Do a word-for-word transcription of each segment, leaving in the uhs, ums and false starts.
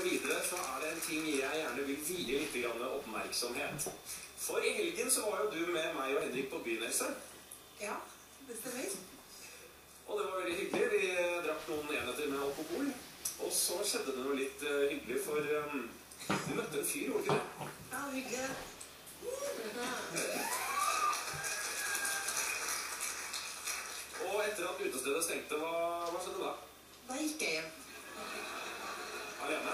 videre, så er det en ting jeg gjerne vil vie litt grann oppmerksomhet. For i helgen så var jo du med meg og Henrik på byen, Else. Ja, det stemmer. Og det var veldig hyggelig. Vi drakk noen enheter med alkohol. Og så skjedde det noe litt uh, hyggelig, for um, du møtte en fyr, gjorde ikke det? Ja, hyggelig. Og etter at utestedet stengte, hva, hva skjedde da? Da gikk jeg hjem. Alene?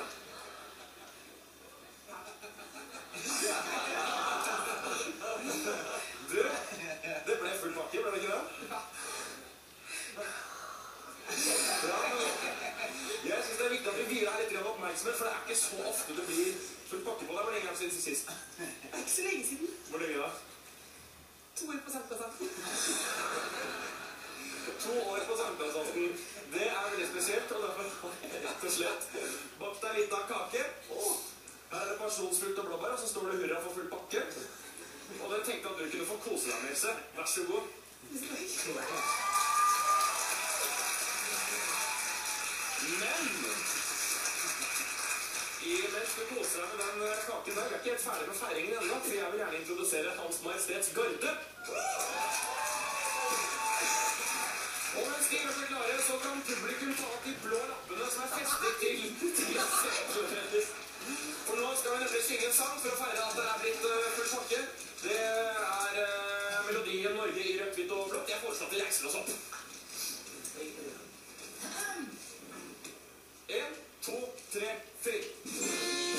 Du, det ble full pakke, ble det ikke det? Ja. Jeg synes det er viktig at vi vier deg litt oppmerksomhet, for det er ikke så ofte det blir full pakke på deg. Hvor lenge er det siden sist? Det er ikke så lenge siden. Hvor lenge da? To år på Sankthansaften. To år på Sankthansaften. Det er veldig spesielt, og derfor har jeg rett og slett bakt deg litt av kake. Åh, her er det pasjonsfrukt og blåbær, og så står det hurra for full pakke. Og den tenkte at du kunne få kose deg med, Else. Vær så god. Men i mens du koser deg med den kaken der, vi er ikke helt ferdig med feiringen enda, for jeg vil gjerne introdusere Hans Majestets Garde. Og mens de gjør seg klare, så kan publikum ta opp de blå lappene som er festet til til sceneforrettet. For nå skal vi nemlig synge en sang for å feire at det er blitt uh, full pakke. Det er uh, melodien Norge i rødt, hvitt og blått. Jeg foreslår at vi reiser oss opp. En, to, tre, fire.